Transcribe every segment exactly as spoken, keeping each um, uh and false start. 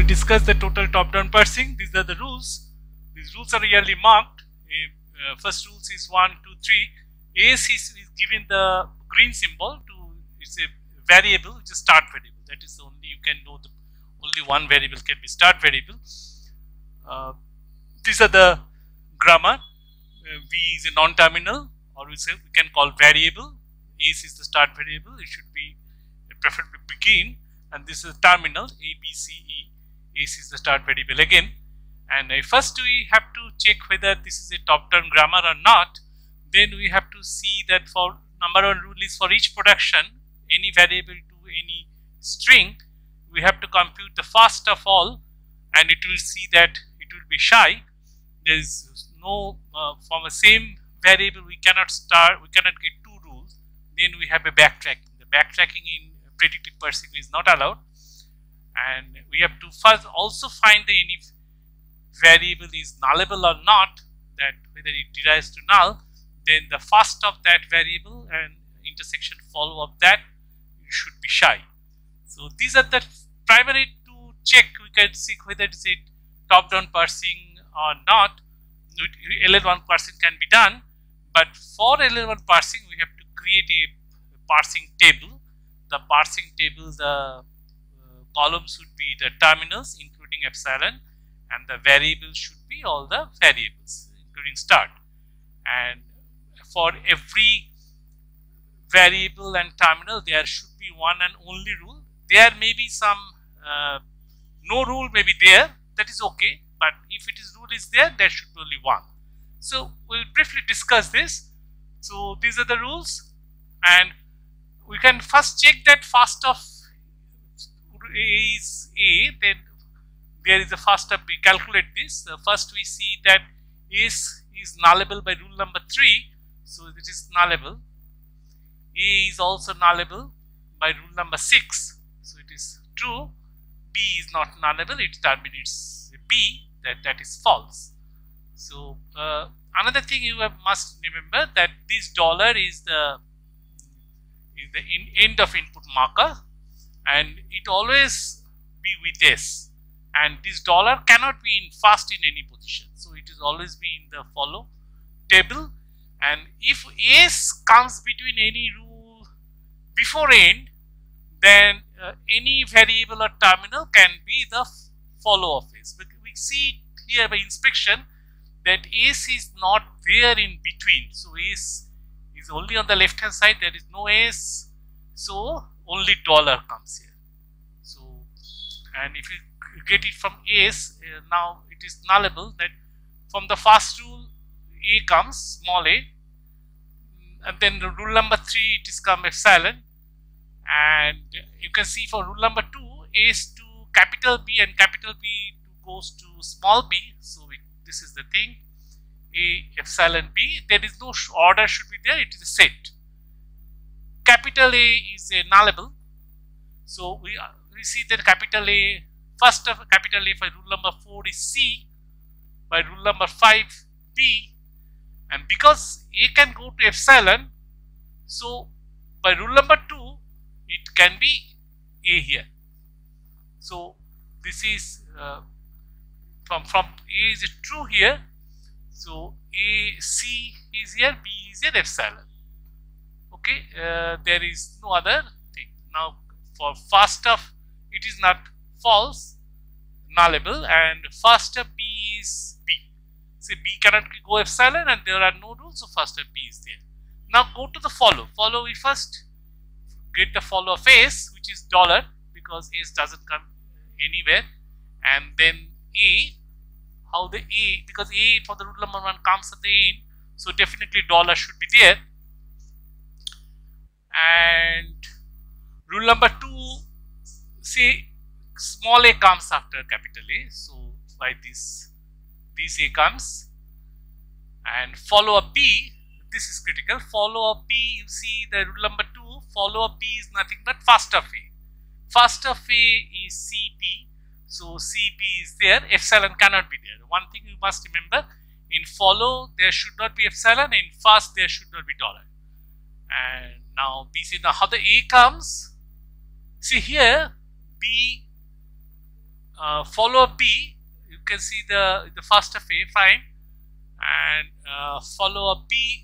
discuss the total top-down parsing. These are the rules. These rules are really marked. Uh, first rules is one, two, three. As is, is given the green symbol to, it's a variable which is start variable. That is the only, you can know the only one variable can be start variable. Uh, these are the grammar. Uh, v is a non-terminal, or we say we can call variable. As is the start variable. It should be preferably begin, and this is terminal a, b, c, e. As is the start variable again. And uh, first we have to check whether this is a top-down grammar or not. Then we have to see that for number one rule is for each production, any variable to any string, we have to compute the first of all, and it will see that it will be shy. There is no uh, from the same variable we cannot start, we cannot get two rules. Then we have a backtracking. The backtracking in predictive parsing is not allowed, and we have to first also find the any variable is nullable or not, that whether it derives to null. Then the first of that variable and intersection follow of that should be shy. So these are the primary to check. We can see whether it is a top-down parsing or not. L L one parsing can be done, but for L L one parsing we have to create a parsing table. The parsing table, the uh, columns should be the terminals including epsilon, and the variables should be all the variables including start. And for every variable and terminal there should be one and only rule. There may be some uh, no rule may be there, that is okay, but if it is rule is there, there should be only one. So we will briefly discuss this. So these are the rules, and we can first check that first of A is A, then there is a first of, we calculate this. Uh, first we see that S is nullable by rule number three, so it is nullable. A is also nullable by rule number six, so it is true. B is not nullable, it terminates B, that, that is false. So uh, another thing you have must remember that this dollar is the is the in, end of input marker, and it always be with S, and this dollar cannot be in first in any position, so it is always be in the follow table. And if S comes between any rule before end, then uh, any variable or terminal can be the follow of S. But we see here by inspection that S is not there in between, so S is only on the left hand side, there is no S, so only dollar comes here. So, and if you get it from S, uh, now it is nullable, that from the first rule A comes small a, and then the rule number three it is come epsilon, and you can see for rule number two S to capital B and capital B goes to small b, so it, this is the thing, A epsilon B, there is no order should be there, it is a set. Capital A is a nullable, so we, uh, we see that capital A, first of capital A by rule number four is C, by rule number five B, and because A can go to epsilon, so by rule number two it can be A here. So this is uh, from, from A is true here, so A, C is here, B is here, epsilon. Okay, uh, there is no other thing. Now for first of it is not false, nullable, and first of B is B. Say B cannot go epsilon and there are no rules, so first of B is there. Now go to the follow. Follow, we first get the follow of S, which is dollar, because S doesn't come anywhere, and then A, how the A, because A for the rule number one comes at the end, so definitely dollar should be there. And rule number two, say small a comes after capital A, so by this this A comes, and follow up B, this is critical, follow up B, you see the rule number two, follow up B is nothing but first of A. First of A is C P, so C P is there, epsilon cannot be there. One thing you must remember, in follow there should not be epsilon, in first there should not be dollar. And now B C, now how the A comes, see here B uh, follow B, you can see the the first of A fine, and uh, follow up B.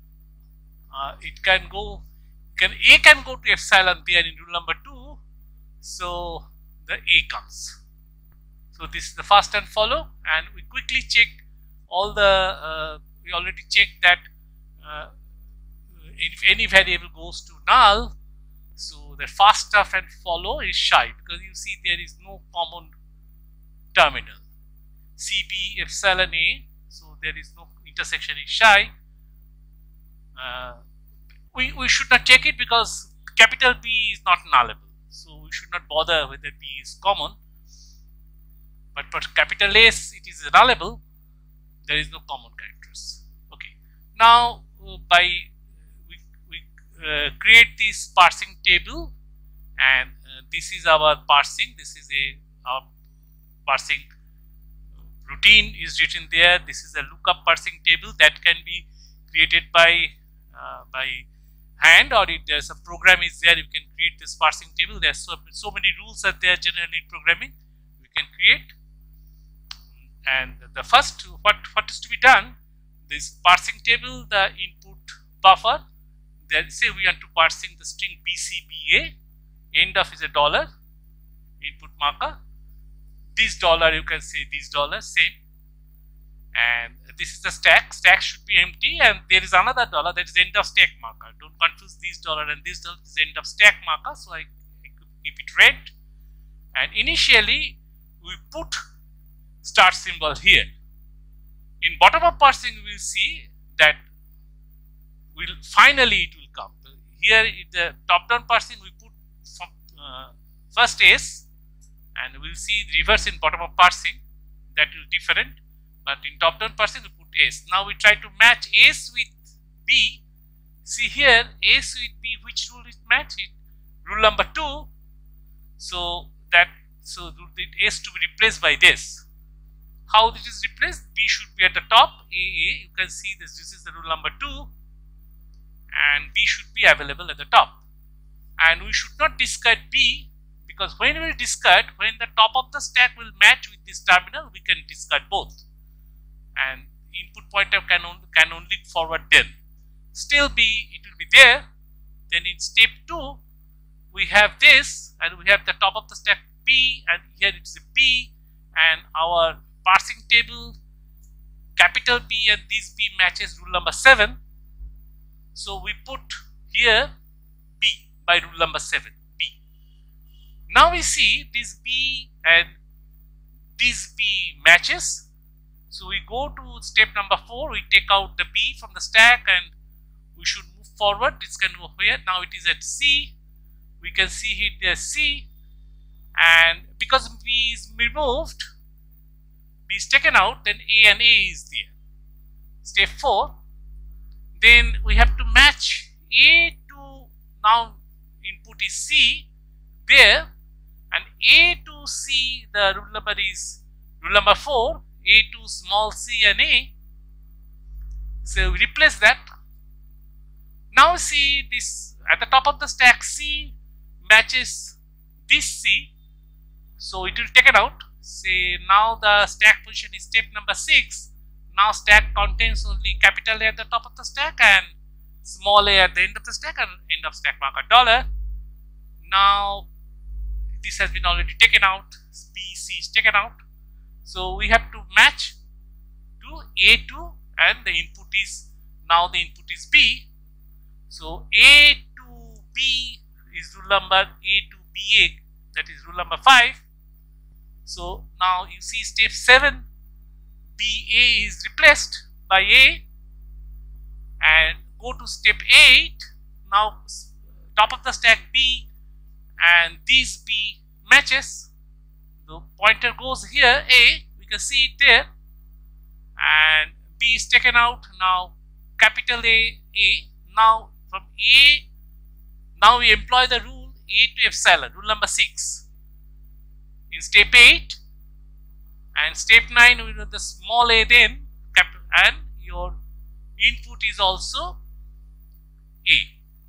Uh, it can go, can A can go to epsilon there in rule number two, so the A comes. So this is the first and follow, and we quickly check all the, uh, we already checked that uh, if any variable goes to null, so the first stuff and follow is shy, because you see there is no common terminal. C B epsilon A, so there is no intersection is shy. Uh, we, we should not check it because capital B is not nullable, so we should not bother whether B is common. But for capital S, it is nullable. There is no common characters. Okay. Now, uh, by we, we uh, create this parsing table, and uh, this is our parsing. This is a our parsing routine is written there. This is a lookup parsing table that can be created by uh, by hand, or if there's a program is there, you can create this parsing table. There's so, so many rules are there generally in programming we can create. And the first, what what is to be done, this parsing table, the input buffer, there say we want to parsing the string B C B A, end of is a dollar, input marker, this dollar you can say this dollar, same, and this is the stack, stack should be empty, and there is another dollar that is end of stack marker. Don't confuse this dollar and this dollar, this is end of stack marker, so I, I could keep it red. And initially we put start symbol here. In bottom up parsing we will see that will finally it will come. Here in the top down parsing we put from, uh, first S, and we will see reverse in bottom up parsing, that will different, but in top down parsing we put S. Now we try to match S with B. See here S with B, which rule it match it? Rule number two. So that so the S to be replaced by this. How this is replaced? B should be at the top, A A. You can see this. This is the rule number two, and B should be available at the top. And we should not discard B, because when we discard, when the top of the stack will match with this terminal, we can discard both, and input pointer can only can only forward then. Still B, it will be there. Then in step two, we have this, and we have the top of the stack B, and here it's a B, and our parsing table capital B and this B matches rule number seven. So we put here B by rule number seven, B. Now we see this B and this B matches. So we go to step number four, we take out the B from the stack and we should move forward. This can go here. Now it is at C. We can see here there's C, and because B is removed, B is taken out, then A and A is there. Step four, then we have to match A to, now input is C there, and A to C, the rule number is rule number four, A to small c and A. So we replace that. Now see this at the top of the stack, C matches this C, so it will take it out. Say now the stack position is step number six. Now stack contains only capital A at the top of the stack and small a at the end of the stack, and end of stack marker dollar. Now this has been already taken out. B, C is taken out. So we have to match to A two, and the input is, now the input is B. So A to B is rule number A to B A, that is rule number five. So now you see step seven, B A is replaced by A, and go to step eight. Now top of the stack B and this B matches. The pointer goes here, A, we can see it there, and B is taken out. Now capital A, A. Now from A, now we employ the rule A to epsilon, rule number six. In step eight and step nine, we know the small a then, and your input is also A.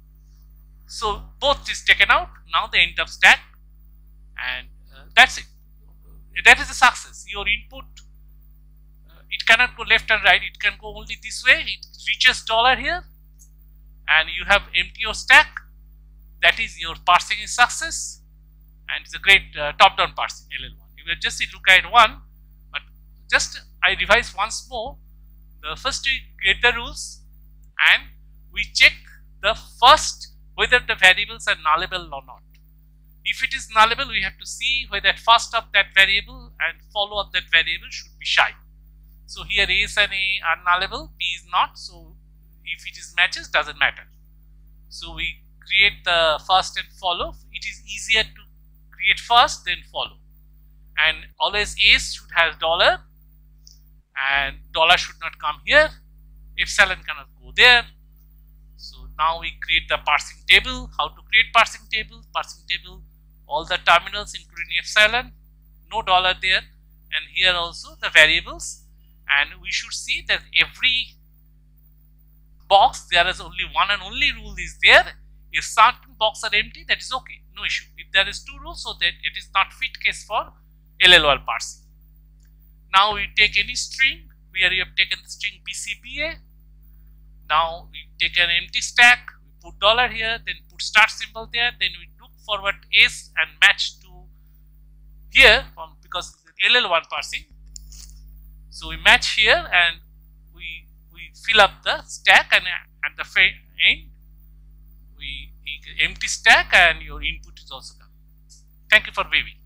So both is taken out. Now the end of stack, and uh, that's it. that is a success. Your input, uh, it cannot go left and right, it can go only this way. It reaches dollar here and you have empty your stack. That is your parsing is success, and it's a great uh, top-down parsing L L one. You will just look at one, but just I revise once more. The first we get the rules and we check the first whether the variables are nullable or not. If it is nullable, we have to see whether first of that variable and follow of that variable should be shy. So here S and A are nullable, B is not. So if it is matches, doesn't matter. So we create the first and follow. It is easier to create first then follow. And always S should have dollar, and dollar should not come here. Epsilon cannot go there. So now we create the parsing table. How to create parsing table? Parsing table, all the terminals including epsilon, no dollar there, and here also the variables. And we should see that every box there is only one and only rule is there. If certain boxes are empty, that is okay, no issue. If there is two rules, so that it is not fit case for L L one parsing. Now we take any string, where we have taken the string B C B A. Now we take an empty stack, we put dollar here, then put start symbol there, then we look forward S and match to here from, because L L one parsing. So we match here and we we fill up the stack, and at the end we empty stack and your input is also done. Thank you for viewing.